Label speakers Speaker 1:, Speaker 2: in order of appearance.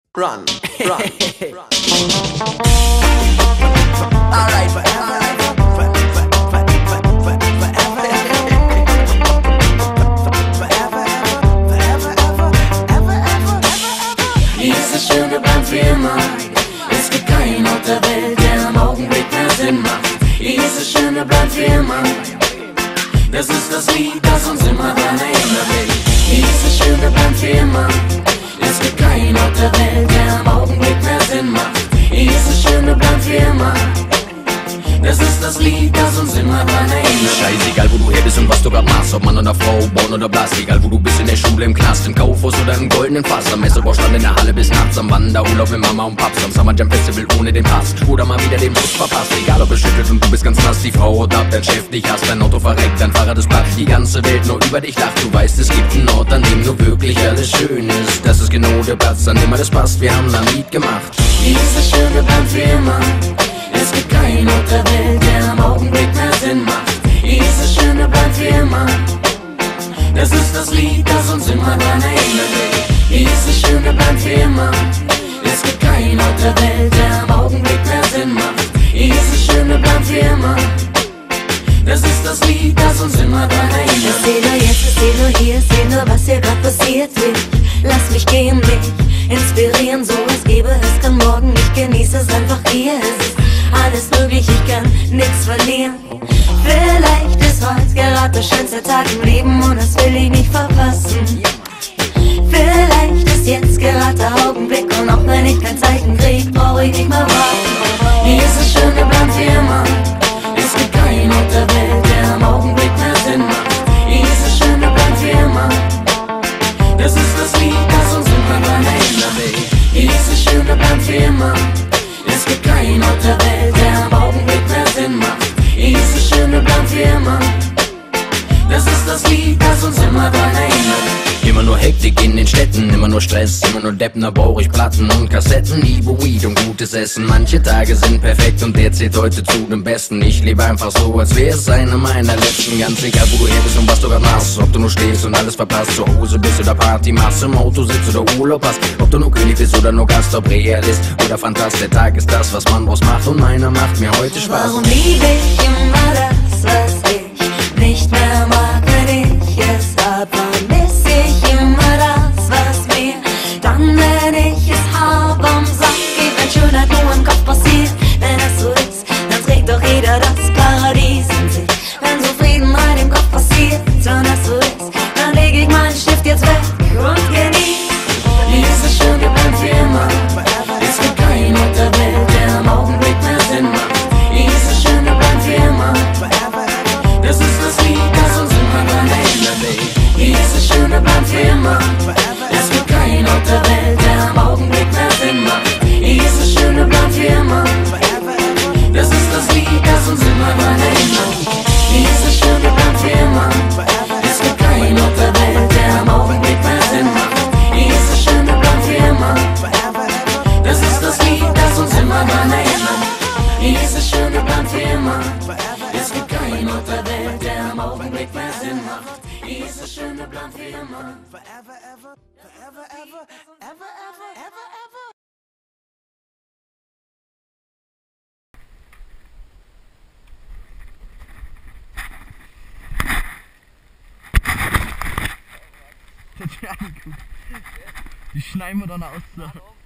Speaker 1: Run, run, run. Alright, forever.
Speaker 2: Hier ist das schöne Band für immer. Es gibt keinen Ort der Welt, der im Augenblick mehr Sinn macht. Hier ist das schöne Band für immer. Das ist das Lied, das uns immer daran erinnert. Hier ist das schöne Band für immer. Es gibt keinen Ort der Welt, der im Augenblick mehr Sinn macht. Hier ist das schöne Band für immer. Das ist das Lied, das uns immer dran erinnert.
Speaker 3: Scheißegal, wo du her bist und was du grad machst. Ob Mann oder Frau, Born oder Blass. Egal, wo du bist, in der Schule, im Knast, im Kaufhaus oder im goldenen Fass. Am Messebaustall in der Halle bis nachts. Am Wanderurlaub mit Mama und Paps. Am Summer Jam Festival ohne den Pass. Oder mal wieder den Bus verpasst. Egal, ob es schüttelt und du bist ganz nass. Die Frau haut ab, dein Chef dich hasst. Dein Auto verreckt, dein Fahrrad ist platt. Die ganze Welt nur über dich lacht. Du weißt, es gibt einen Ort, an dem nur wirklich alles schön ist. Das ist genau der Platz, an dem alles passt. Wir haben ein Lied gemacht.
Speaker 2: Hier ist das schöne Band für immer. Es gibt keinen Ort der Welt, der im Augenblick mehr Sinn macht. Hier ist das schöne Band für immer. Das ist das Lied, das uns immer dran erinnert. Hier ist das schöne Band für immer. Es gibt keinen Ort der Welt, der im Augenblick mehr Sinn macht. Hier ist das schöne Band für immer. Das ist das Lied, das uns immer dran erinnert.
Speaker 4: Ich seh nur jetzt, ich seh nur hier, seh nur was hier grad passiert wird. Lass mich gehen, mich inspirieren, so es gäbe es kann morgen. Ich genieße es einfach hier, es ist alles möglich, ich kann nichts verlieren. Vielleicht ist heute gerade der schönste Tag im Leben und das will ich nicht verpassen. Vielleicht ist jetzt gerade der Augenblick und auch wenn ich kein Zeichen krieg, brauch ich nicht mehr warten.
Speaker 2: Hier ist das schöne Band für immer. Es gibt keinen Ort der Welt, der im Augenblick mehr Sinn macht. Hier ist das schöne Band für immer. Das ist das Lied, das uns immer dran erinnert. Hier ist das schöne Band für immer. Es gibt keinen Ort der Welt, der im Augenblick mehr Sinn macht. Hier ist das schöne Band für immer. Das ist das Lied, das uns immer dran erinnert.
Speaker 3: Immer nur Hektik in den Städten, immer nur Stress, immer nur Deppen, da brauch ich Platten und Kassetten, Ivo, Weed und gutes Essen. Manche Tage sind perfekt und der zählt heute zu dem Besten. Ich lebe einfach so, als wär's einer meiner letzten. Ganz egal, wo du her bist und was du grad machst. Ob du nur stehst und alles verpasst, zu Hause bist oder Party machst, im Auto sitzt oder Urlaub hast. Ob du nur König bist oder nur Gast, ob Realist oder Fantast. Der Tag ist das, was man draus macht und meiner macht mir heute Spaß.
Speaker 4: Warum liebe ich immer das, was ich nicht mehr mag, wenn ich es hab? Vermiss ich immer das, was mir dann, wenn ich es hab, am Sack geht, wenn Schönheit nur im Kopf passiert. Wenn es so ist, dann trägt doch jeder das Paradies in sich. Wenn Zufriedenheit im Kopf passiert, wenn es so ist, dann leg ich meinen Stift jetzt weg und genieß.
Speaker 2: Hier ist das schöne Band für immer. Es gibt keinen Ort der Welt, der im Augenblick mehr Sinn macht. Hier ist das schöne Band für immer. Das ist das Lied, das uns immer dran erinnert. Hier ist das schöne Band für immer. Es gibt keinen Ort der Welt, der im Augenblick mehr Sinn macht. Hier ist das schöne Band für immer. Das ist das Lied, das uns immer dran erinnert. Hier ist das schöne Band für immer. Es gibt keinen Ort der Welt, der im Augenblick mehr Sinn macht. Hier ist das schöne Band für immer. Das ist das Lied, das uns immer dran erinnert. Hier ist das schöne Band für immer. Es gibt keinen Ort der Welt, der im Augenblick mehr Sinn macht. Hier ist das schöne Band für immer.
Speaker 1: Forever, ever, forever, ever, ever, ever, ever, ever.
Speaker 5: Die schneiden wir dann aus.